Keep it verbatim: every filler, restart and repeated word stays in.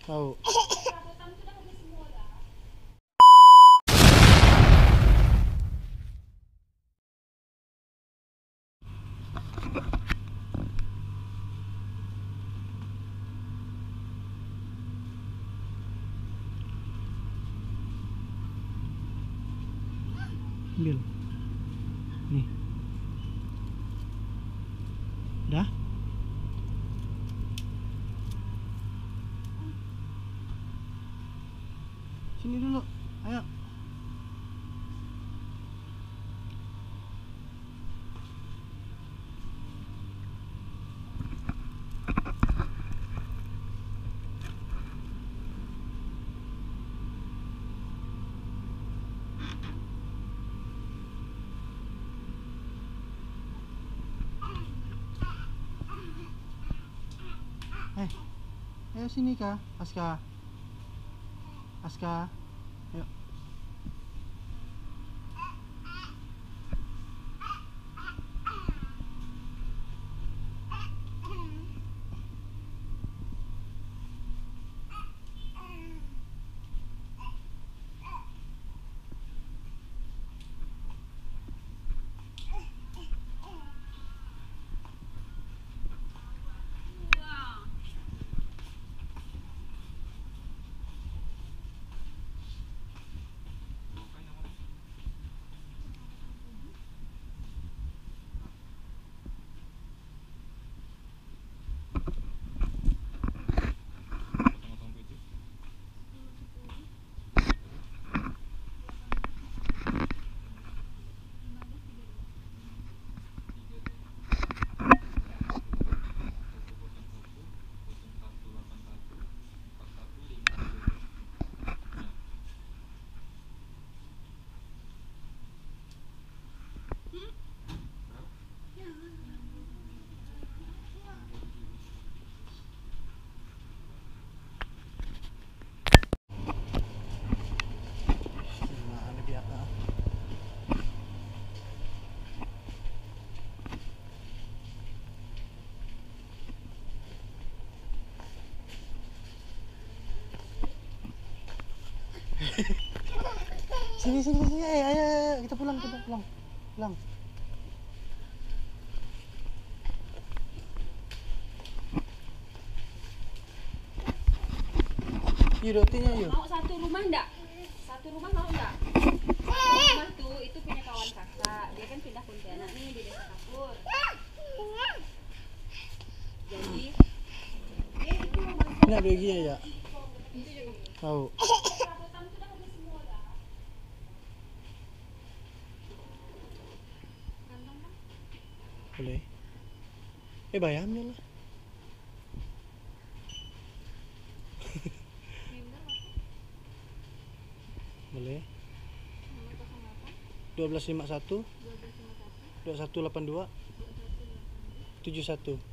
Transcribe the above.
Tahu. Ambil. Nih. Udah? Sini dulu. Ayo. Eh, ayo sini Kak, Aska. Aska, ayo. Gimana dia? Sini sini sini, ayo ayo ayo kita pulang kita pulang pulang. Yuk dotinya yuk. Mau satu rumah enggak? Satu rumah mau enggak? Rumah tuh itu punya kawan kakak. Dia kan pindah Pontianak nih di Desa Kapur. Jadi Ini ada giginya ya? Tahu. Boleh. Eh bayamnya lah. Boleh. Dua belas lima satu. Dua satu delapan dua. Tujuh satu.